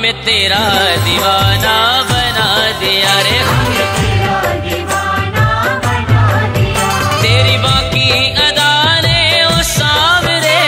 हमें तेरा दीवाना बना दिया रे, तेरी बाकी अदा ने ओ सावरे,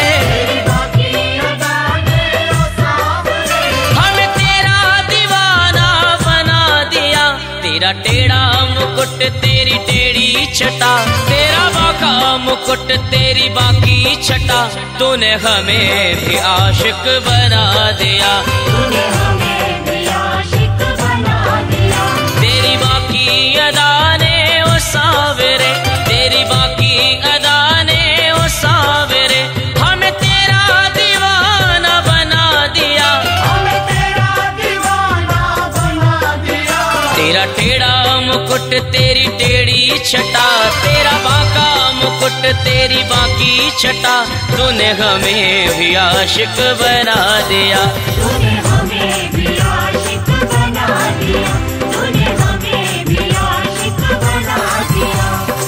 हमें तेरा दीवाना बना दिया। तेरा टेढ़ा मुकुट तेरी टेढ़ी छटा, तेरा बाका मुकुट तेरी बाकी छटा, तूने हमें भी आशिक बना दिया, तूने हमें भी आशिक बना दिया। तेरी बाकी अदा ने ओ सावरे, तेरी बाकी अदा ने ओ सावरे, हमें तेरा दीवाना बना दिया, हमें तेरा दीवाना बना दिया। तेरा टेढ़ा मुकुट तेरी टेढ़ी छटा, तेरा बाका मुकुट तेरी बाकी छटा, तूने हमें भी आशिक बना दिया, तूने हमें भी आशिक बना दिया, तूने हमें भी आशिक बना दिया।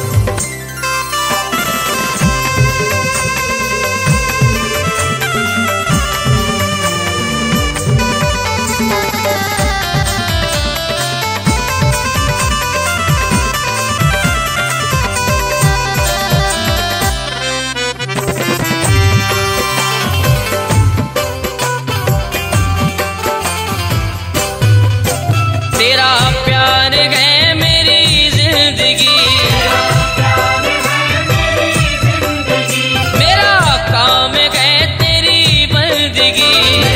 तेरा प्यार है मेरी जिंदगी, मेरा काम है तेरी बंदगी,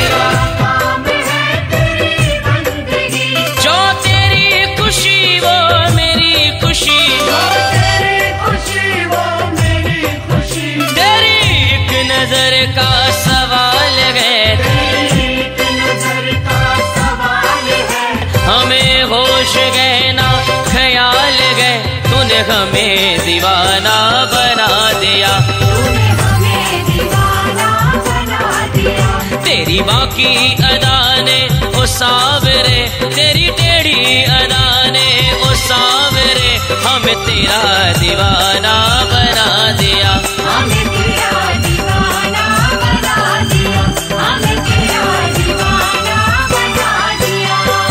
जो तेरी खुशी वो मेरी खुशी, तेरी एक नजर का सवाल है, हमें होश गए ना ख्याल गए, तूने हमें दीवाना बना दिया, तूने हमें दीवाना बना दिया। तेरी बाकी अदा ने ओ सावरे, तेरी टेढ़ी अदा ने ओ सावरे, हमें तेरा दीवाना बना दिया, हमें तेरा दीवाना बना दिया, हमें तेरा दीवाना बना दिया।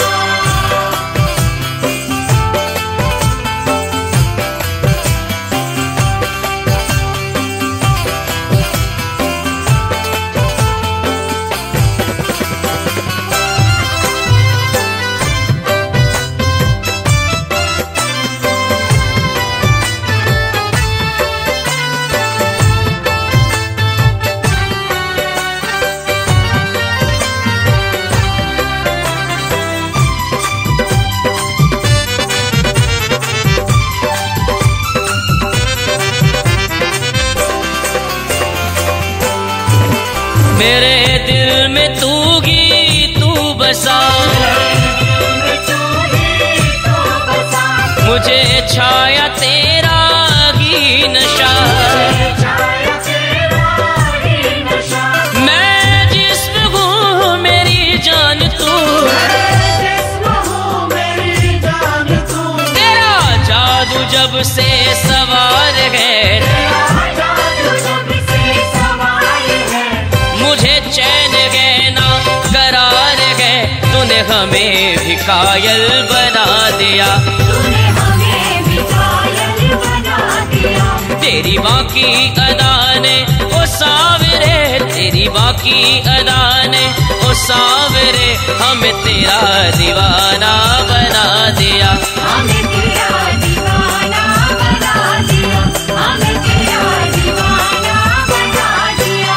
मेरे दिल में तू ही तू बसा, मुझे छाया तेरा ही नशा, मैं जिस्म हूँ मेरी जान तू, तेरा जादू जब से सवार है, मुझे चैन गए ना करार गए, तूने हमें भी कायल बना दिया, तूने हमें भी कायल बना दिया। तेरी बाकी अदा ने ओ सावरे, तेरी बाकी अदा ने ओ सावरे, हमें तेरा दीवाना बना दिया, हमें तेरा दीवाना बना दिया, हमें तेरा दीवाना बना दिया।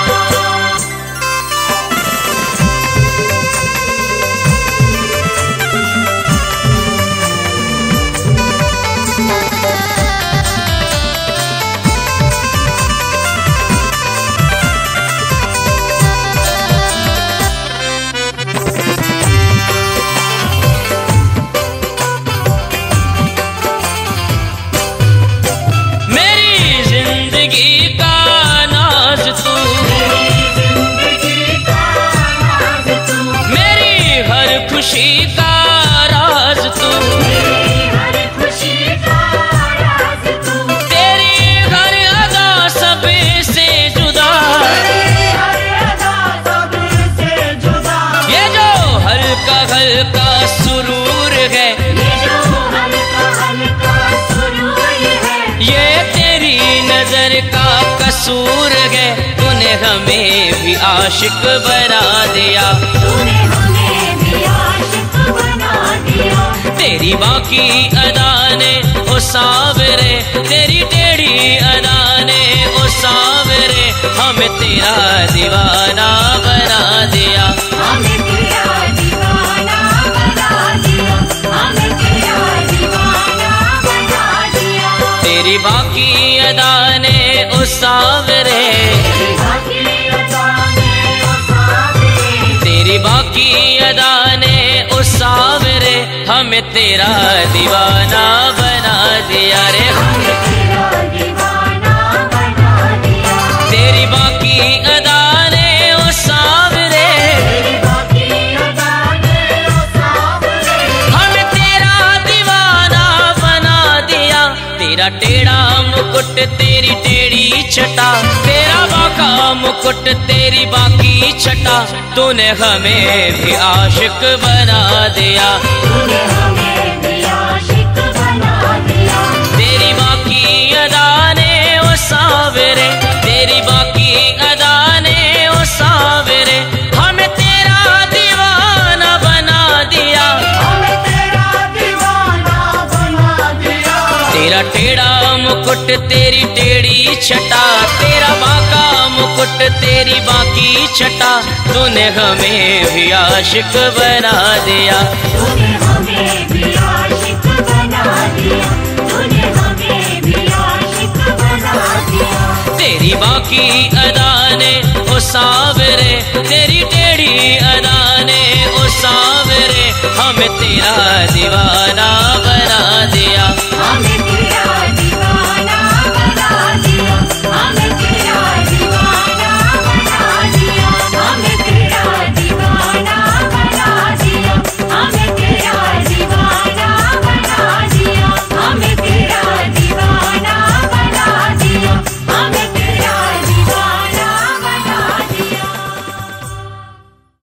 किधर का कसूर है, तूने हमें भी आशिक बना दिया। तूने हमें भी आशिक बना दिया। तेरी बाकी अदा ने ओ सावरे, तेरी टेढ़ी अदा ने ओ सावरे, हमें तेरा दीवाना बना दिया। हमें तेरा दीवाना बना दिया। हमें तेरा दीवाना बना दिया। तेरी बाकी अदा ने ओ सावरे, तेरी बाकी अदा ने ओ सावरे, तेरी बाकी अदा ने ओ सावरे, हमें तेरा दीवाना बना दिया रे। हमें तेरा दीवाना बना दिया। तेरी बाकी अदा ने ओ सावरे, तेरी बाकी अदा ने ओ सावरे, हमें तेरा दीवाना बना दिया। तेरा टेढ़ा मुकुट, तेरी टेढ़ी छटा, तेरा बाका मुकुट, तेरी बाकी छटा, तूने हमें भी आशिक बना दिया। तूने हमें भी आशिक बना दिया। तेरी बाकी अदा ने ओ सावरे, तेरी बाकी अदा ने ओ सावरे, हमें तेरा दीवाना बना दिया। हमें तेरा दीवाना बना दिया। तेरा टेढ़ा मुकुट, तेरी टेढ़ी छटा, तेरा बाका मुकुट, तेरी बाकी छटा, तूने हमें भी आशिक बना दिया। तूने हमें भी आशिक बना दिया। तूने हमें भी आशिक बना दिया। तेरी बाकी अदा ने ओ सावरे, तेरी टेढ़ी अदा ने ओ सावरे, हमें तेरा दीवाना बना दिया।